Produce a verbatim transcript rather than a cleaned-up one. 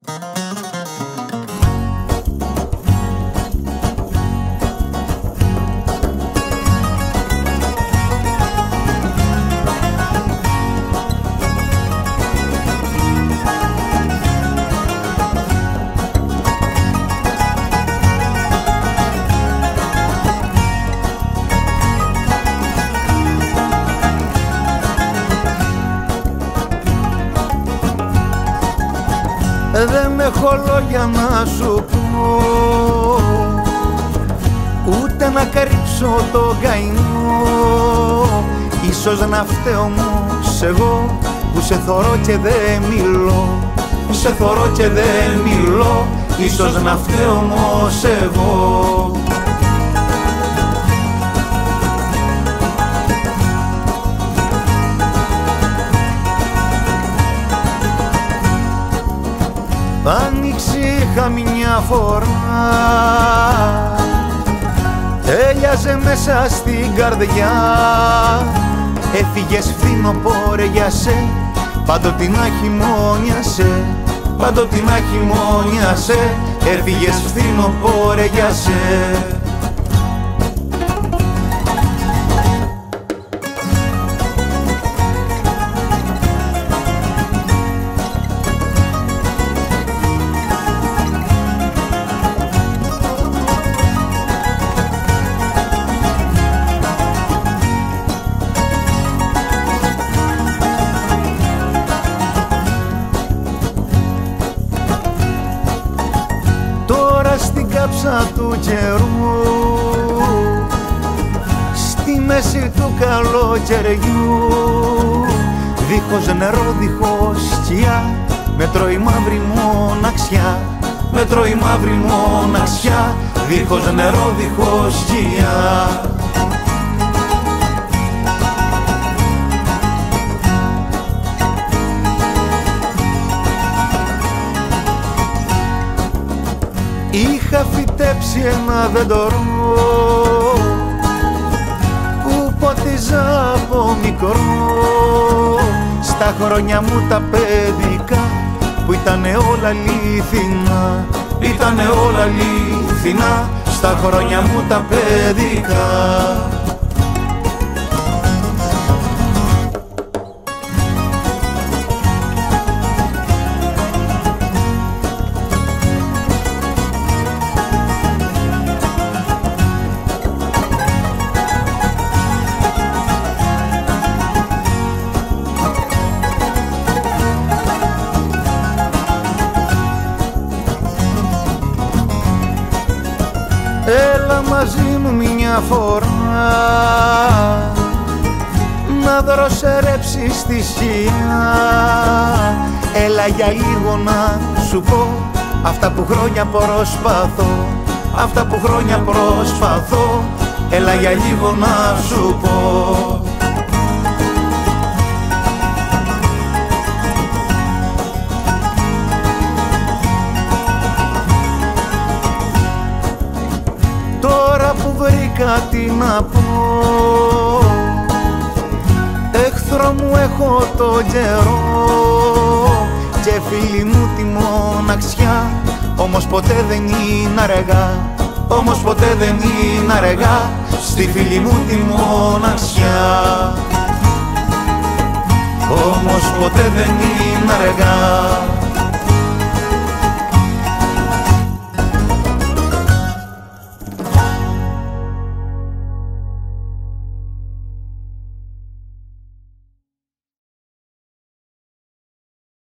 Δεν έχω λόγια να σου πω, ούτε να κρύψω το καημό. Ίσως να φταίω όμως εγώ που σε θωρώ και δεν μιλώ, που σε θωρώ και δεν μιλώ. Ίσως να φταίω όμως εγώ. Άνοιξε μια φορά, έλιαζε μέσα στην καρδιά. Έφυγες φθινοπόρε για σε, παντοτινά χειμώνιασε, παντοτινά χειμώνιασε. Έφυγες φθινοπόρε για σε. Στην κάψα του καιρού, στη μέση του καλοκαιριού, δίχως νερό, δίχως σκιά, με τρώει μαύρη μοναξιά, με τρώει μαύρη μοναξιά, δίχως νερό, δίχως σκιά. Είχα φυτέψει ένα δέντρο που ποτίζα από μικρό, στα χρόνια μου τα παιδικά που ήτανε όλα αληθινά, ήτανε όλα αληθινά, στα χρόνια μου τα παιδικά. Έλα μαζί μου μια φορά, να δροσερέψεις τη σκιά. Έλα για λίγο να σου πω αυτά που χρόνια προσπαθώ, αυτά που χρόνια προσπαθώ. Έλα για λίγο να σου πω. Τώρα που βρήκα τι να πω, εχθρό μου έχω το καιρό και φίλη μου τη μοναξιά. Όμως ποτέ δεν είναι αργά, όμως ποτέ δεν είναι αργά, στη φίλη μου τη μοναξιά. Όμως ποτέ δεν είναι αργά.